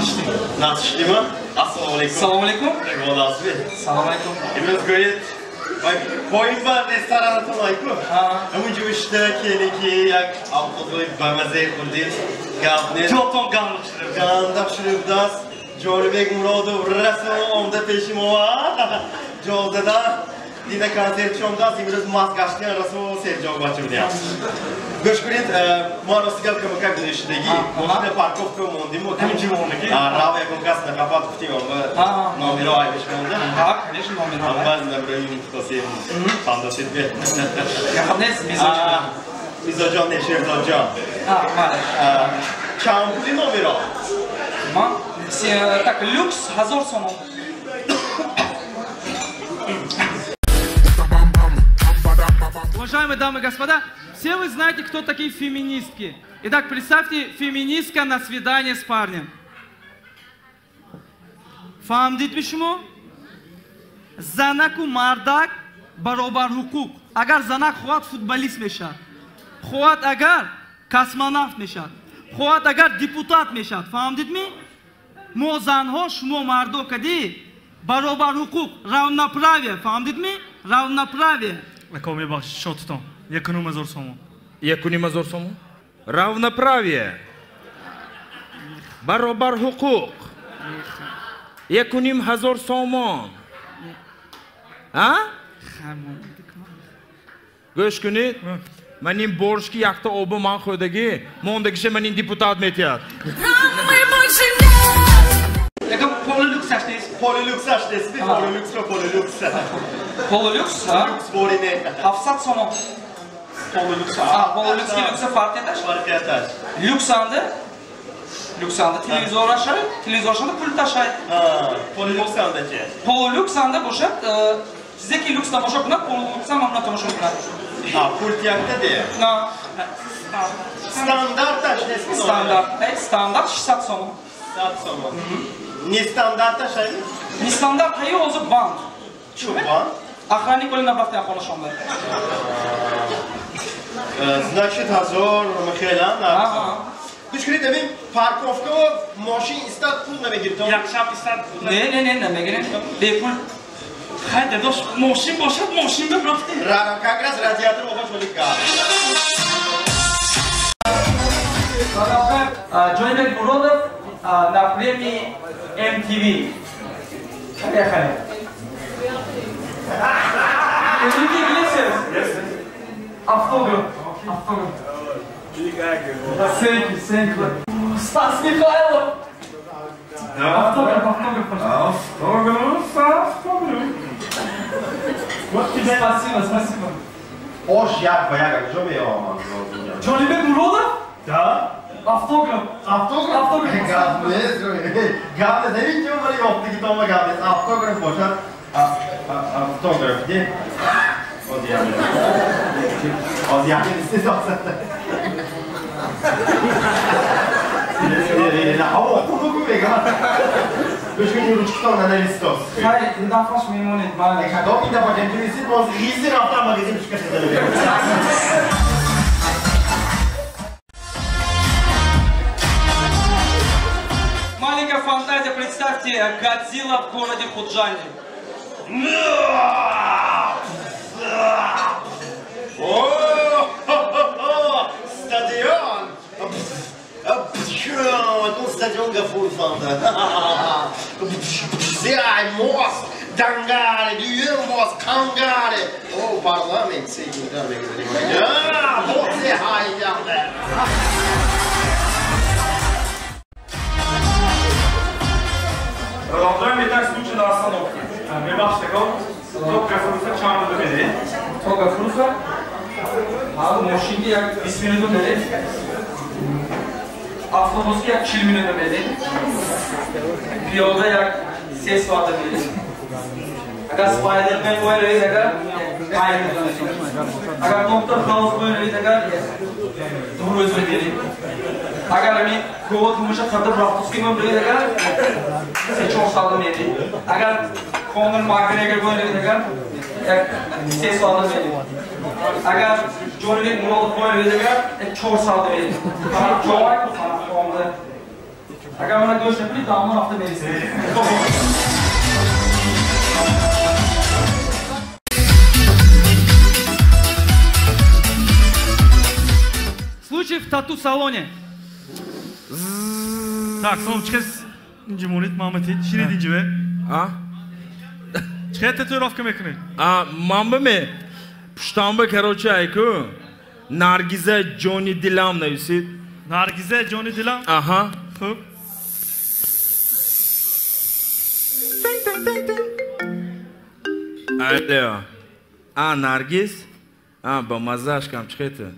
Nasılsın? Nasılsın mı? Assalamu alaikum. Assalamu alaikum. Eyvallah abi. Assalamu alaikum. Biraz gayet koyun var restoran atılmayku. Ama işte ki yak avtodoy bamaze kurdin. Gavne. Çok ton kalmıştır. Ganda şurubdas. Jolbek Murodov rasmo onda peşimova. Jolda da dine konser çomda biraz maskashtiyan rasmo sevjog bachimdiya. Goshkurit marosigal kamakak dışındaki moşne parkovka mondimo. Kimci mondaki? Rava yakonkas na kapat kutiyon va. Nomero aymış monda. Ha, конечно, номер. Ambaz na burayı tutasayım. Fantastik bir. Ya nes mizocan. Mizocan ne şerzocan. Ha, maalesef. Çampuli nomero. Tamam. Так, люкс, Hazor Somo. Уважаемые дамы и господа, все вы знаете, кто такие феминистки. Итак, представьте, феминистка на свидание с парнем. Фамдит почему? Занаку мардак баробар хукук. Агар занак хуат футболист мешад. Хуат агар космонавт мешад. Хуат агар депутат мешад. Фамдит ми? мо занҳо шумо мардо кади баробар ҳуқуқ равноправие фаҳмдидми равноправие Ако мебахши шотитон 1,000 сомон 1,000 сомон равноправие баробар ҳуқуқ 1,500 сомон гӯш кунед ман ин боршки якта обу ман хӯрдаги мондагиша ман ин депутат метиҳад Pololux açtıyız. Pololux açtıyız. Pololux ve Pololux. Pololux ha? Lux borine. Hafsat Somo. Pololux. Pololux ki Lux'a fark eder. Fark eder. Lux'anda televizor aşağı, televizor aşağıda pult aşağı. Pololux'andaki. Pololux'anda boşak, size ki Lux'da boşak buna, Pololux'da mamla tanışmak buna. Pult yakta diye. Standart açtıyız. Standart 600 Somo. 600 Somo. Не стандарт ашай? Не стандарт, а его за банд. Чё банд? Охранник или набрать я холошом да. Значит, Hazor Михайлан. Күчкүрет эми парковка машин истат пул намегирд. Якшап истат. Не, намегирем. Бепул. Хайде дош машин бошад, машин да брафте. Как раз радиатор обош велика. Жойбек Муродов на премии MTV. Поехали. Языки Иглесиас. Автограф. Thank you. Стас Михайлов. Автограф, пожалуйста. Вот тебе спасибо. Hoş yapma, çok iyi olmaz. Жойбек Муродов? Да. Автограф. Gavne ne bileyim böyle yoktu ki Tom'la Gavne. Автограф boşalt. Автограф diye. O diye siz olsa. Ama okulu bu vega. Düşkün yürüyüşten analistos. Hayır, daha fazla memnun et bana. Kadın bir defa kendisi boz gizli hafta magazin çıkartıyor. Маленькая фантазия, представьте, Годзилла в городе Худжани. Stadion! Stadion Gaffur fanda. Zay Moss, Dangare, Dürmos, Kangare. Parlament sevgili kardeşlerim. Ya, Mosse hayyanlar. Продолжаем итак случай на остановке. Мебаш такой, топка фруса чарно добери. Топка фруса? Машинки як 20 минут добери. Avtobuski yak 20 minut добери. Piyoda yak 3 saat добери. Agar Spider-Man o'ynaydi agar ayni agar Doctor House o'ynaydi agar to'g'ri o'zi o'ynaydi. Agar men Govat Musha qadar Raftuski o'ynaydi agar 4 saat o'ynaydi. Agar Conor McGregor o'ynaydi agar 3 saat o'ynaydi. Agar Johnny Murodov o'ynaydi agar 4 saat o'ynaydi. Qarab joy qoldi. Agar bana göz yapayım, tamam hafta verirsin. Случай в тату-салоне. Так, сон чихес инжимонит Мамати, шире динживе. А? Чихе татуировка мекунед? Мамба ме. Пуштанба, короче, айку. Наргиза Джони Дилам нависит. Наргизе Джони Дилам? Ага. Хуб. Алло. Наргиз? Ба мазашкам чихета.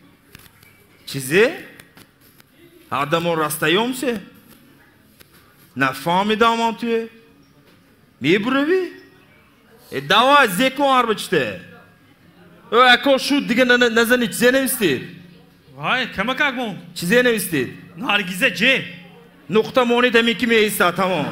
Чизе? Адамо расстаемся? Нафамидам он тебе? Ми брови? Давай, зеко арбачте. Ако шут диге назани чизе невистид? Vay, kime kalkmam? Чизе невистид? Nargize C. Nokta monit emiki meysa, tamam.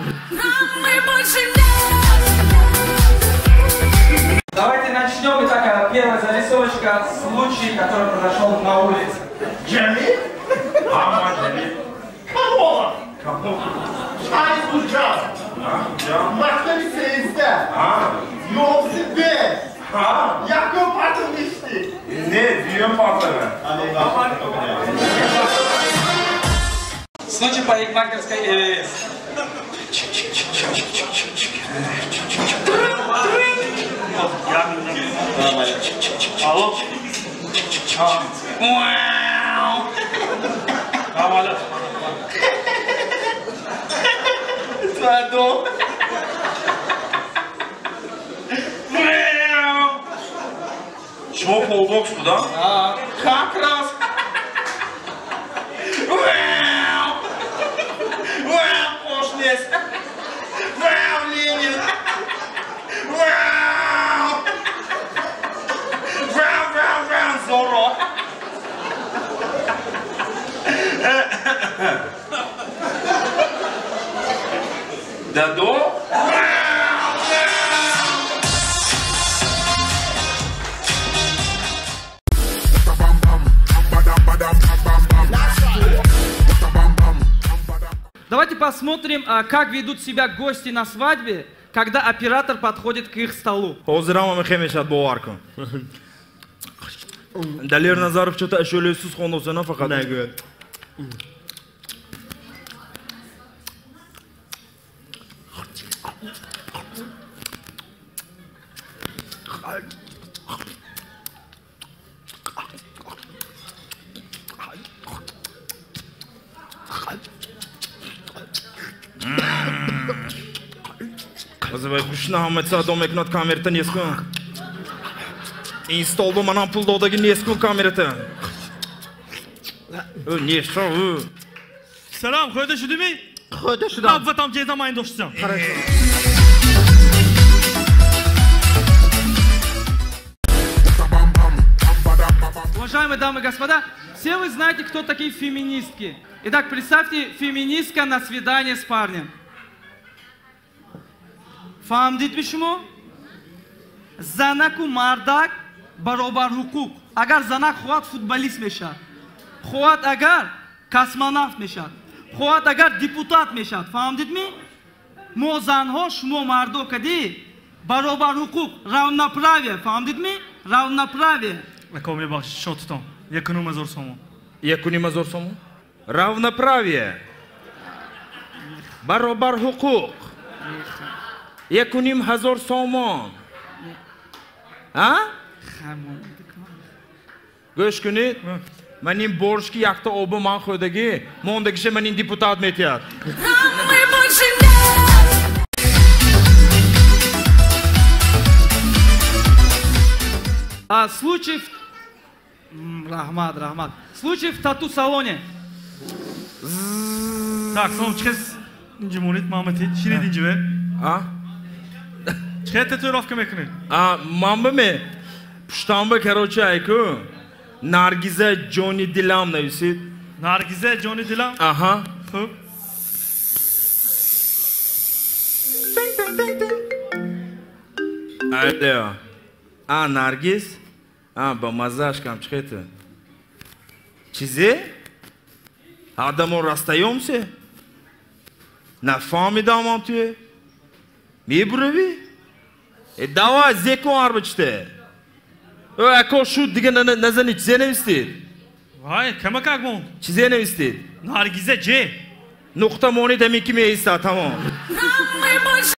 Давайте начнем. Итак, первая зарисовочка, случай, который произошел на улице. Jamil? Ama Jamil. Come on! Come on. Chinese was John. Maktemi seyizde. Yolcu be. Yakın patlamıştı. Ne? Düğün patladı. Случай парикмахерской ЭВС. Alo. Havalı. Pardon. Что полдокс куда? Как раз. Пошлес. Ленин. Зорро. Дадо? Давайте посмотрим, как ведут себя гости на свадьбе, когда оператор подходит к их столу. Hozirama mexemeshat bovar kun. Dalir Nazarov что-то ashulasiz xonasini faqat. Vazivay kushna Ahmet Sadom eknat kamerata neskun. Installbu manan puldodagi neskun kamerata. Nesa u. Selam, khoyda shudimi? Khoyda shudam. Avva tam jeda mayin do'stim. Уважаемые дамы и господа, все вы знаете, кто такие феминистки. Итак, представьте, феминистка на свидание с парнем. فهمدید به شما؟ زنک و مردک برابر حقوق. اگر زنک خواهد فوتبالیست میشد، خواهد اگر کسمونافت میشد، خواهد اگر دیپوتات میشد. فهمدید می؟ ما زنها شما مردو کدی برابر حقوق، равноправие. فهمدید می؟ равноправие. Lakomi baş, şot tutam. Yakınıma zor somu. Yakınıma zor somu? Равноправие. Barobar hukuk. Yakunim hazor somon. Ha? Go'sh kunid. Mening borshki yakta obi man xo'dagi, mondagi mening deputat metyat. Случай в... Рахмат. Случай в тату-салоне. Так, сон чихес инжимонит Мамати, шире динживе. Чихе татуировка мекунед? Мамба ме. Пуштанба, короче, айку. Наргиза Джони Дилам нависит. Наргизе Джони Дилам? Ага. Хуб. Алло. Наргиз? Ба мазашкам чихета. Чизе? Адамо расстаемся? Nefahmidaman tu? Mi buravi? Dava zekon arbiçte. O eko şu digene nazani çizene istedi. Vay, kama kagmon. Çizene istedi. Nargize C. Nokta moni demek ki mi tamam.